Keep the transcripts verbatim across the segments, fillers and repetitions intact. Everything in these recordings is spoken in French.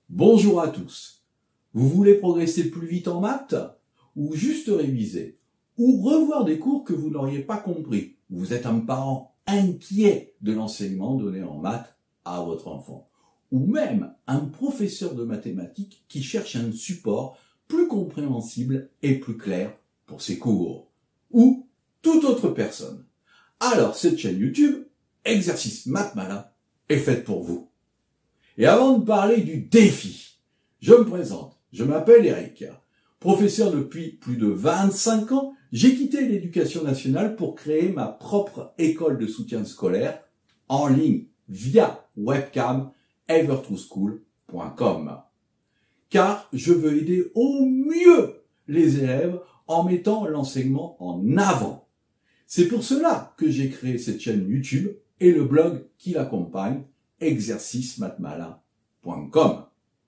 Bonjour à tous. Vous voulez progresser plus vite en maths? Ou juste réviser? Ou revoir des cours que vous n'auriez pas compris? Vous êtes un parent inquiet de l'enseignement donné en maths à votre enfant. Ou même un professeur de mathématiques qui cherche un support plus compréhensible et plus clair pour ses cours. Ou toute autre personne. Alors cette chaîne YouTube, Exercice Maths Malin, est faite pour vous. Et avant de parler du défi, je me présente. Je m'appelle Eric. Professeur depuis plus de vingt-cinq ans, j'ai quitté l'éducation nationale pour créer ma propre école de soutien scolaire en ligne via webcam ever true school point com. Car je veux aider au mieux les élèves en mettant l'enseignement en avant. C'est pour cela que j'ai créé cette chaîne YouTube et le blog qui l'accompagne, exercice maths malin point com.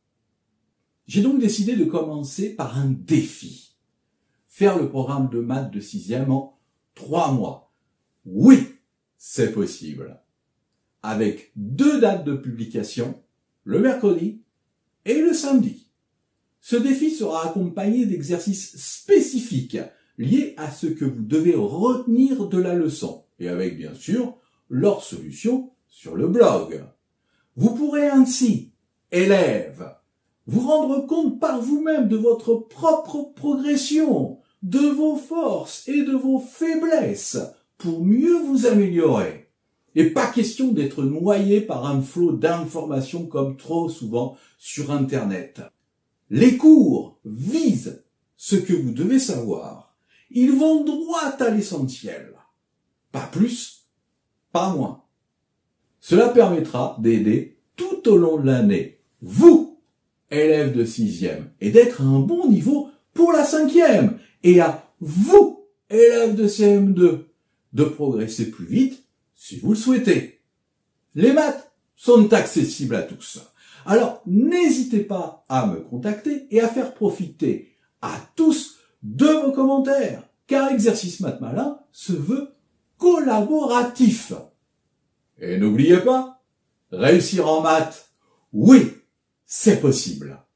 J'ai donc décidé de commencer par un défi. Faire le programme de maths de sixième en trois mois. Oui, c'est possible. Avec deux dates de publication, le mercredi et le samedi. Ce défi sera accompagné d'exercices spécifiques liés à ce que vous devez retenir de la leçon et avec bien sûr leurs solutions sur le blog. Vous pourrez ainsi, élèves, vous rendre compte par vous-même de votre propre progression, de vos forces et de vos faiblesses pour mieux vous améliorer. Et pas question d'être noyé par un flot d'informations comme trop souvent sur Internet. Les cours visent ce que vous devez savoir. Ils vont droit à l'essentiel. Pas plus, pas moins. Cela permettra d'aider tout au long de l'année, vous, élèves de sixième, et d'être à un bon niveau pour la cinquième, et à vous, élèves de C M deux, de progresser plus vite si vous le souhaitez. Les maths sont accessibles à tous. Alors, n'hésitez pas à me contacter et à faire profiter à tous de vos commentaires, car Exercice Maths Malin se veut collaboratif. Et n'oubliez pas, réussir en maths, oui, c'est possible.